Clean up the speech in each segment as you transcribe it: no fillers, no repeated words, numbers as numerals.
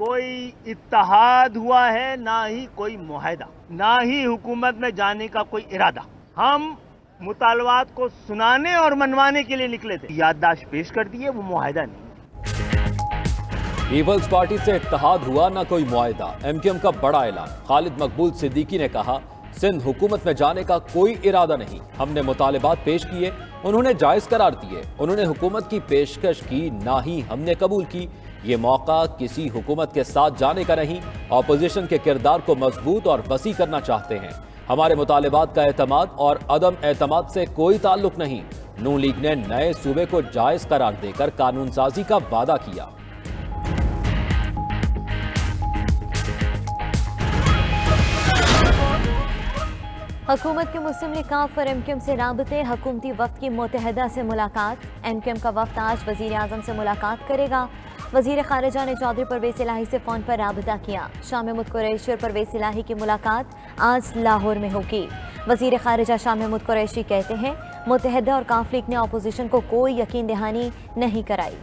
कोई इत्तेहाद हुआ है, ना ही कोई मुआहदा, ना ही हुकूमत में जाने का कोई इरादा। हम मुतालबात को सुनाने और मनवाने के लिए निकले थे, याददाश्त पेश कर दिए, वो मुआहदा नहीं। पीपल्स पार्टी से इत्तेहाद हुआ, ना कोई मुआहदा। एमक्यूएम का बड़ा ऐलान। खालिद मकबूल सिद्दीकी ने कहा, सिंध हुकूमत में जाने का कोई इरादा नहीं, हमने मुतालबात पेश किए, उन्होंने जायज करार दिए। उन्होंने हुकूमत की पेशकश की, ना ही हमने कबूल की। ये मौका किसी हुकूमत के साथ जाने का नहीं, ऑपोजिशन के किरदार को मजबूत और वसी करना चाहते हैं। हमारे मुतालबात का एतमाद और अदम एतमाद से कोई ताल्लुक नहीं। नून लीग ने नए सूबे को जायज करार देकर कानून साजी का वादा किया। हुकूमत के मुस्लिम लीग काफ और एमक्यूएम से राबते। हुकूमती वफ्द की मुत्तहिदा से मुलाकात। एमक्यूएम का वफ्द आज वजीर आजम से मुलाकात करेगा। वजीर खारिजा ने चौधरी परवेज इलाही से फ़ोन पर राबता किया। शाह महमूद कुरैशी और परवेज इलाही की मुलाकात आज लाहौर में होगी। वजीर खारिजा शाह महमूद कुरैशी कहते हैं, मुत्तहिदा और काफ लीग ने अपोजिशन को कोई यकीन दहानी नहीं कराई।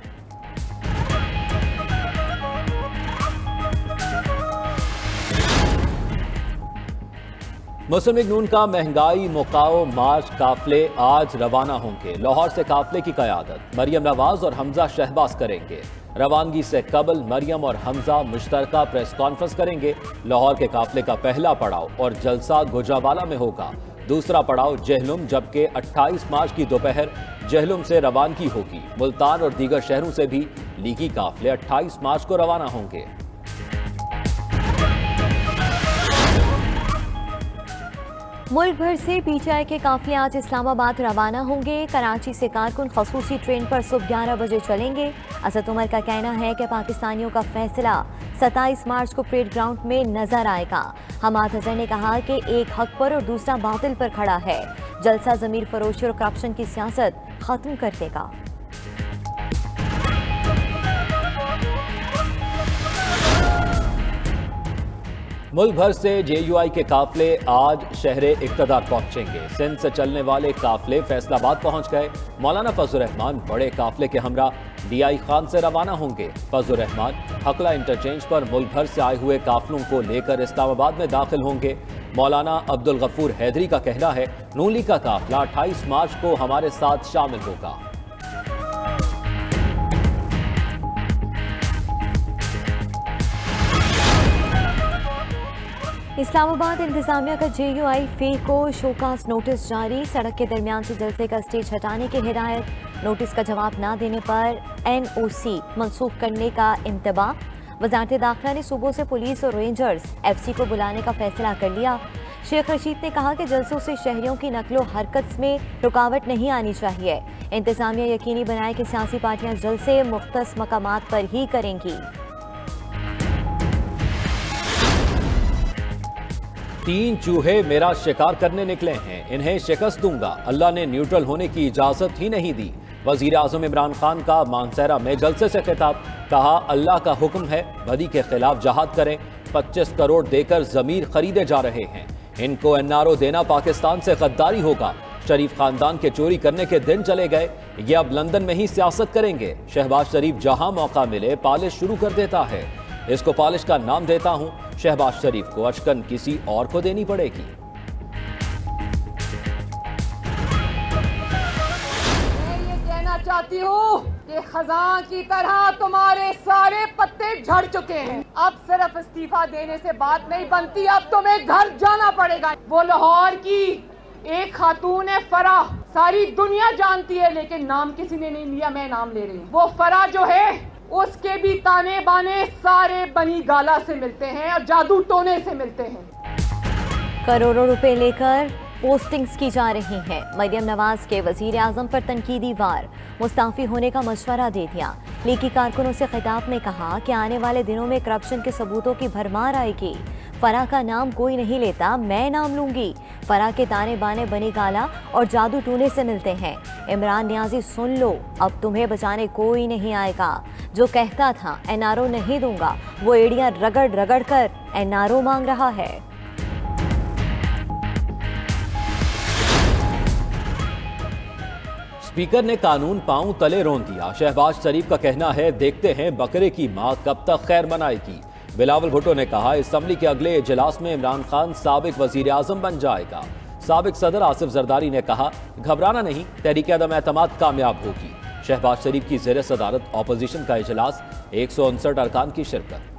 मुस्लिम लीग नून का महंगाई मुकाओ मार्च काफले आज रवाना होंगे। लाहौर से काफले की क़यादत मरियम नवाज और हमजा शहबाज करेंगे। रवानगी से कबल मरियम और हमजा मुश्तरका प्रेस कॉन्फ्रेंस करेंगे। लाहौर के काफले का पहला पड़ाव और जलसा गुजरावाला में होगा। दूसरा पड़ाव जहलुम, जबकि 28 मार्च की दोपहर जहलुम से रवानगी होगी। मुल्तान और दीगर शहरों से भी लीगी काफले 28 मार्च को रवाना होंगे। मुल्क भर से पीटीआई के काफिले आज इस्लामाबाद रवाना होंगे। कराची से कारकुन खसूसी ट्रेन पर सुबह 11 बजे चलेंगे। असद उमर का कहना है कि पाकिस्तानियों का फैसला 27 मार्च को परेड ग्राउंड में नजर आएगा। हमाद हसन ने कहा कि एक हक पर और दूसरा बातिल पर खड़ा है। जलसा जमीर फरोशी और करप्शन की सियासत खत्म कर देगा। मुल्क भर से जेयूआई के काफले आज शहरे इक्तदार पहुंचेंगे। सिंध से चलने वाले काफले फैसलाबाद पहुंच गए। मौलाना फजल रहमान बड़े काफले के हमरा डीआई खान से रवाना होंगे। फजल रहमान हकला इंटरचेंज पर मुल्क भर से आए हुए काफलों को लेकर इस्लामाबाद में दाखिल होंगे। मौलाना अब्दुल गफूर हैदरी का कहना है, नून लीग का काफला 28 मार्च को हमारे साथ शामिल होगा। इस्लामाबाद इंतजामिया का जेयूआई फे को शोकास नोटिस जारी। सड़क के दरमियान से जलसे का स्टेज हटाने की हिदायत। नोटिस का जवाब ना देने पर एनओसी मनसूख करने का इंतबा। वजारत दाखिला ने सूबों से पुलिस और रेंजर्स एफसी को बुलाने का फैसला कर लिया। शेख रशीद ने कहा कि जलसों से शहरियों की नकलो हरकत में रुकावट नहीं आनी चाहिए। इंतजामिया यकीनी बनाए कि सियासी पार्टियां जलसे मुख्तस मकामात पर ही करेंगी। 3 चूहे मेरा शिकार करने निकले हैं, इन्हें शिकस्त दूंगा। अल्लाह ने न्यूट्रल होने की इजाजत ही नहीं दी। वजीर आजम इमरान खान का मानसहरा में जलसे से खिताब। कहा, अल्लाह का हुक्म है, बदी के खिलाफ जहाद करें। 25 करोड़ देकर जमीर खरीदे जा रहे हैं। इनको एनआरओ देना पाकिस्तान से गद्दारी होगा। शरीफ खानदान के चोरी करने के दिन चले गए, ये अब लंदन में ही सियासत करेंगे। शहबाज शरीफ जहां मौका मिले पॉलिश शुरू कर देता है। इसको पॉलिश का नाम देता हूं। शहबाज शरीफ को अचकन किसी और को देनी पड़ेगी। मैं ये कहना चाहती हूँ कि खजां की तरह तुम्हारे सारे पत्ते झड़ चुके हैं। अब सिर्फ इस्तीफा देने से बात नहीं बनती, अब तुम्हें घर जाना पड़ेगा। वो लाहौर की एक खातून है फराह, सारी दुनिया जानती है, लेकिन नाम किसी ने नहीं लिया, मैं नाम ले रही हूँ। वो फराह जो है उसके भी ताने बाने सारे बनी गाला से मिलते हैं और जादू टोने से मिलते हैं। करोड़ों रुपए लेकर पोस्टिंग्स की जा रही हैं। मरियम नवाज के वजीर आजम पर तनकीदी वार। मुस्ताफी होने का मशवरा दे दिया। लीगी कारकुनों से खिताब में कहा कि आने वाले दिनों में करप्शन के सबूतों की भरमार आएगी। फराह का नाम कोई नहीं लेता, मैं नाम लूंगी। फराह के ताने बाने बनी गाला और जादू टूने से मिलते हैं। इमरान नियाजी सुन लो, अब तुम्हें बचाने कोई नहीं आएगा। जो कहता था एनआरओ नहीं दूंगा, वो एड़ियां रगड़ रगड़ कर एनआरओ मांग रहा है। स्पीकर ने कानून पांव तले रोन दिया। शहबाज शरीफ का कहना है, देखते हैं बकरे की मां कब तक खैर मनाएगी। बिलावल भुट्टो ने कहा, असम्बली के अगले इजलास में इमरान खान साबिक वजीर आजम बन जाएगा। साबिक सदर आसिफ जरदारी ने कहा, घबराना नहीं, तहरीक अदम एतमाद कामयाब होगी। शहबाज शरीफ की ज़ेर सदारत ऑपोजिशन का इजलास, 159 अरकान की शिरकत।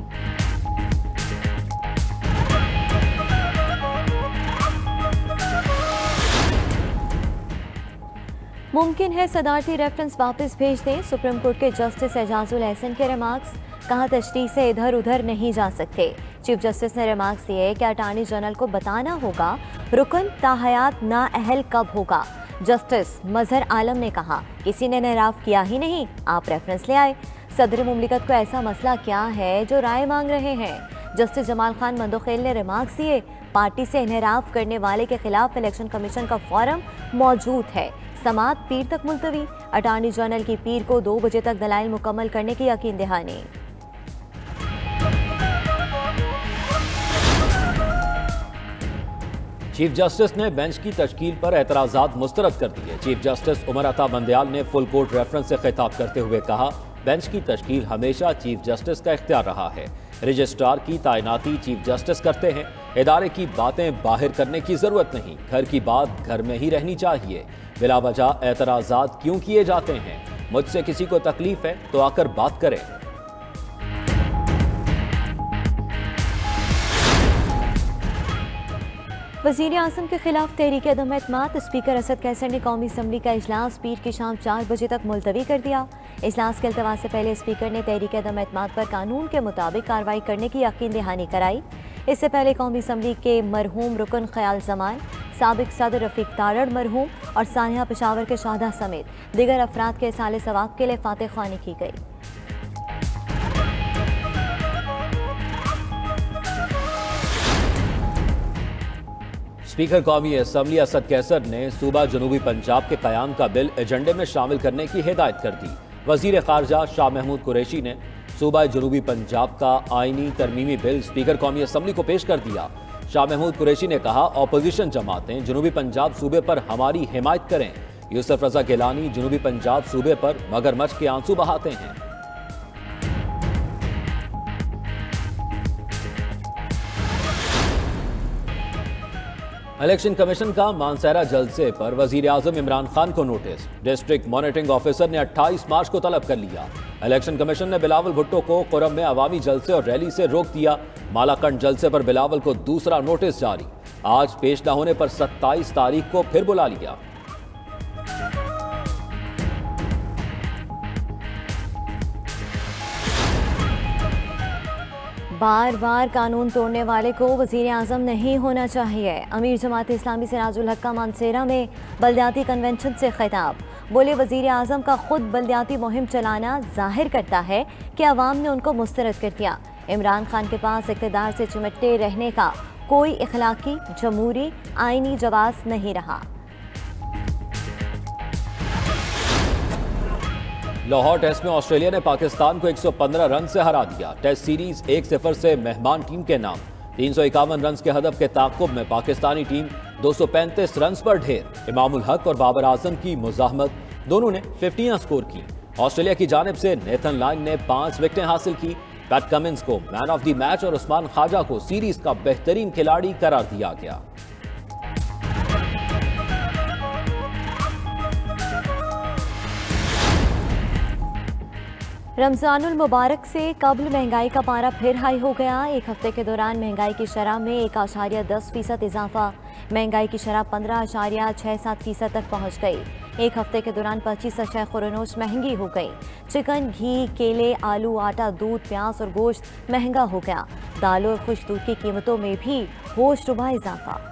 मुमकिन है सदारती रेफरेंस वापस भेज दें। सुप्रीम कोर्ट के जस्टिस एजाजुल एहसन के रिमार्क्स, कहा तशरीह से इधर उधर नहीं जा सकते। चीफ जस्टिस ने रिमार्क्स दिए कि अटॉर्नी जनरल को बताना होगा रुकन ताहयात नाअहल कब होगा। जस्टिस मजहर आलम ने कहा, किसी ने इनहराफ किया ही नहीं, आप रेफरेंस ले आए। सदर मुमलिकत को ऐसा मसला क्या है जो राय मांग रहे हैं। जस्टिस जमाल खान मंदोखेल ने रिमार्क्स दिए, पार्टी से इनहराफ करने वाले के खिलाफ इलेक्शन कमीशन का फॉरम मौजूद है। समात पीर तक मुलतवी। अटॉर्नी जनरल की पीर को 2 बजे तक दलाइल मुकम्मल करने की यकीन दहानी। चीफ जस्टिस ने बेंच की तश्कील पर एतराज़ात मुस्तरद कर दिए। चीफ जस्टिस उमर अता बंदयाल ने फुल कोर्ट रेफरेंस से खिताब करते हुए कहा, बेंच की तश्कील हमेशा चीफ जस्टिस का इख्तियार रहा है। रजिस्ट्रार की तैनाती चीफ जस्टिस करते हैं। इदारे की बातें बाहर करने की जरूरत नहीं, घर की बात घर में ही रहनी चाहिए। बिला वजह एतराज़ात क्यों किए जाते हैं? मुझसे किसी को तकलीफ है तो आकर बात करें। वज़ीर आज़म के खिलाफ तहरीक अदम एतमाद। स्पीकर असद कैसर ने कौमी असम्बली का इजलास पीर की शाम 4 बजे तक मुलतवी कर दिया। इजलास के अल्तवा से पहले स्पीकर ने तहरीक अदम एतमाद पर कानून के मुताबिक कार्रवाई करने की यकीन दहानी कराई। इससे पहले कौमी असम्बली के मरहूम रुकन ख्याल जमान, साबिक सदर रफीक तारड़ मरहूम और सानिया पेशावर के शाहदा समेत दीगर अफराद के साले सवाब के लिए फातह ख्वानी की गई। स्पीकर कौमी असम्बली असद कैसर ने सूबा जनूबी पंजाब के क़याम का बिल एजेंडे में शामिल करने की हिदायत कर दी। वज़ीर ख़ारजा शाह महमूद कुरैशी ने सूबा जनूबी पंजाब का आइनी तरमीमी बिल स्पीकर कौमी असम्बली को पेश कर दिया। शाह महमूद कुरैशी ने कहा, अपोजिशन जमातें जनूबी पंजाब सूबे पर हमारी हिमायत करें। यूसुफ रजा गिलानी जनूबी पंजाब सूबे पर मगरमच्छ के आंसू बहाते हैं। इलेक्शन कमीशन का मानसहरा जलसे पर वजीर आजम इमरान खान को नोटिस। डिस्ट्रिक्ट मॉनिटरिंग ऑफिसर ने 28 मार्च को तलब कर लिया। इलेक्शन कमीशन ने बिलावल भुट्टो को कुरम में अवामी जलसे और रैली से रोक दिया। मालाकंड जलसे पर बिलावल को दूसरा नोटिस जारी। आज पेश न होने पर 27 तारीख को फिर बुला लिया। बार बार कानून तोड़ने वाले को वज़ीर आज़म नहीं होना चाहिए। अमीर जमात इस्लामी सिराजुल हक का मानसेरा में बलदियाती कन्वेंशन से खिताब। बोले, वज़ीर आज़म का खुद बलदियाती मुहिम चलाना जाहिर करता है कि अवाम ने उनको मुस्तरद कर दिया। इमरान खान के पास इक़्तिदार से चिमटे रहने का कोई इखलाकी, जमहूरी, आइनी जवाज़ नहीं रहा। लाहौर टेस्ट में ऑस्ट्रेलिया ने पाकिस्तान को 115 रन से हरा दिया। टेस्ट सीरीज 1-0 से मेहमान टीम के नाम। 351 रन के हदफ के ताक़ुब में पाकिस्तानी टीम 235 रन पर ढेर। इमामुल हक और बाबर आजम की मुज़ाहमत, दोनों ने 50 स्कोर की। ऑस्ट्रेलिया की जानिब से नेथन लाइन ने 5 विकेटें हासिल की। पैट कमिंस को मैन ऑफ द मैच और उस्मान ख्वाजा को सीरीज का बेहतरीन खिलाड़ी करार दिया गया। रमज़ानुल मुबारक से कबल महंगाई का पारा फिर हाई हो गया। एक हफ्ते के दौरान महंगाई की शरह में 1.10% इजाफा। महंगाई की शरह 15.67% तक पहुँच गई। एक हफ्ते के दौरान 25 अशय खुरनोश महंगी हो गई। चिकन, घी, केले, आलू, आटा, दूध, प्याज और गोश्त महंगा हो गया। दालों और खुश दूध की कीमतों में भी होशरुबा इजाफा।